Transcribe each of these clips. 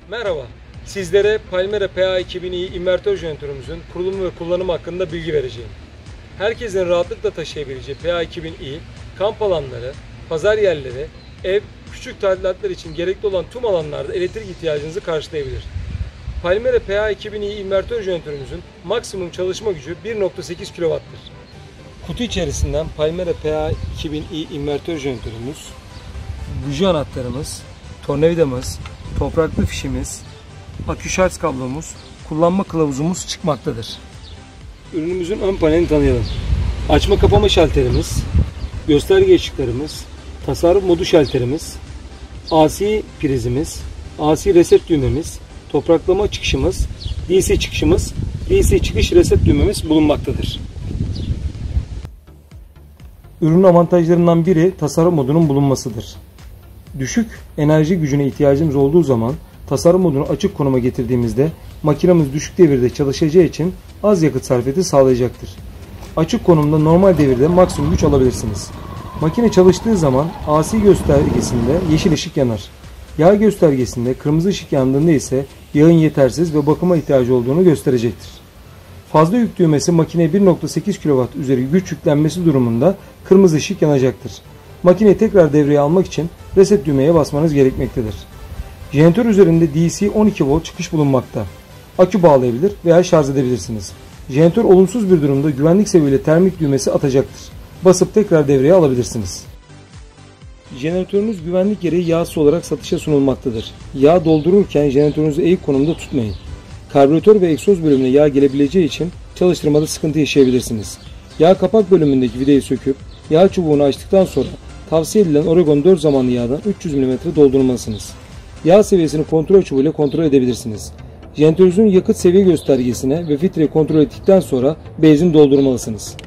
Merhaba, sizlere Palmera PA2000i invertör jeneratörümüzün kurulumu ve kullanımı hakkında bilgi vereceğim. Herkesin rahatlıkla taşıyabileceği PA2000i, kamp alanları, pazar yerleri, ev, küçük tadilatlar için gerekli olan tüm alanlarda elektrik ihtiyacınızı karşılayabilir. Palmera PA2000i invertör jeneratörümüzün maksimum çalışma gücü 1.8 kW'tır. Kutu içerisinden Palmera PA2000i invertör jeneratörümüz, buji anahtarımız, tornavidamız, topraklı fişimiz, akü şarj kablomuz, kullanma kılavuzumuz çıkmaktadır. Ürünümüzün ön panelini tanıyalım. Açma kapama şalterimiz, gösterge ışıklarımız, tasarruf modu şalterimiz, AC prizimiz, AC reset düğmemiz, topraklama çıkışımız, DC çıkışımız, DC çıkış reset düğmemiz bulunmaktadır. Ürünün avantajlarından biri tasarruf modunun bulunmasıdır. Düşük enerji gücüne ihtiyacımız olduğu zaman tasarruf modunu açık konuma getirdiğimizde makinemiz düşük devirde çalışacağı için az yakıt sarfiyatı sağlayacaktır. Açık konumda normal devirde maksimum güç alabilirsiniz. Makine çalıştığı zaman AC göstergesinde yeşil ışık yanar. Yağ göstergesinde kırmızı ışık yandığında ise yağın yetersiz ve bakıma ihtiyacı olduğunu gösterecektir. Fazla yük düğmesi makineye 1.8 kW üzeri güç yüklenmesi durumunda kırmızı ışık yanacaktır. Makineyi tekrar devreye almak için reset düğmeye basmanız gerekmektedir. Jeneratör üzerinde DC 12 volt çıkış bulunmakta. Akü bağlayabilir veya şarj edebilirsiniz. Jeneratör olumsuz bir durumda güvenlik sebebiyle termik düğmesi atacaktır. Basıp tekrar devreye alabilirsiniz. Jeneratörünüz güvenlik gereği yağsız olarak satışa sunulmaktadır. Yağ doldururken jeneratörünüzü eğik konumda tutmayın. Karbüratör ve egzoz bölümüne yağ gelebileceği için çalıştırmada sıkıntı yaşayabilirsiniz. Yağ kapak bölümündeki vidayı söküp yağ çubuğunu açtıktan sonra tavsiye edilen Oregon 4 zamanlı yağdan 300 mm doldurmalısınız. Yağ seviyesini kontrol çubuğuyla kontrol edebilirsiniz. Jeneratörünüzün yakıt seviye göstergesine ve filtreyi kontrol ettikten sonra benzin doldurmalısınız.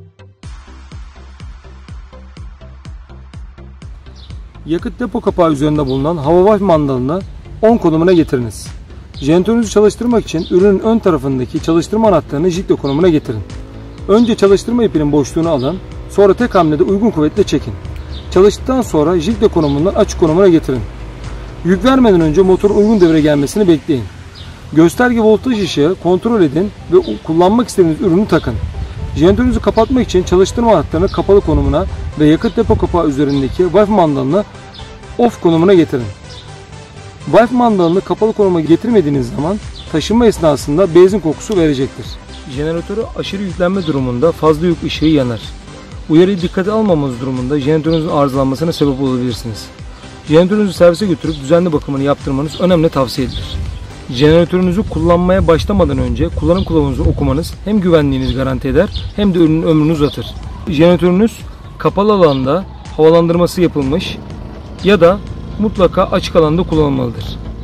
Yakıt depo kapağı üzerinde bulunan hava valve mandalını 10 konumuna getiriniz. Jeneratörünüzü çalıştırmak için ürünün ön tarafındaki çalıştırma anahtarını jikle konumuna getirin. Önce çalıştırma ipinin boşluğunu alın, sonra tek hamlede uygun kuvvetle çekin. Çalıştıktan sonra jikle konumundan açık konumuna getirin. Yük vermeden önce motorun uygun devre gelmesini bekleyin. Gösterge voltaj ışığı kontrol edin ve kullanmak istediğiniz ürünü takın. Jeneratörünüzü kapatmak için çalıştırma anahtarını kapalı konumuna ve yakıt depo kapağı üzerindeki valve mandalını off konumuna getirin. Valve mandalını kapalı konuma getirmediğiniz zaman taşınma esnasında benzin kokusu verecektir. Jeneratörü aşırı yüklenme durumunda fazla yük ışığı yanar. Uyarıyı dikkate almamanız durumunda jeneratörünüzün arızalanmasına sebep olabilirsiniz. Jeneratörünüzü servise götürüp düzenli bakımını yaptırmanız önemli tavsiye edilir. Jeneratörünüzü kullanmaya başlamadan önce kullanım kılavuzunuzu okumanız hem güvenliğinizi garanti eder hem de ürünün ömrünü uzatır. Jeneratörünüz kapalı alanda havalandırması yapılmış ya da mutlaka açık alanda kullanılmalıdır.